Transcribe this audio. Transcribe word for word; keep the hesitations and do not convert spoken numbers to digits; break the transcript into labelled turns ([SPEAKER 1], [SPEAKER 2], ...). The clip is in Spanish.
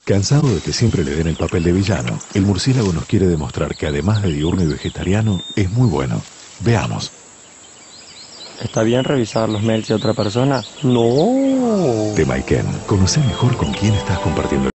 [SPEAKER 1] Cansado de que siempre le den el papel de villano, el murciélago nos quiere demostrar que además de diurno y vegetariano, es muy bueno. Veamos.
[SPEAKER 2] ¿Está bien revisar los mails de otra persona? No.
[SPEAKER 1] Temaikén. Conocé mejor con quién estás compartiendo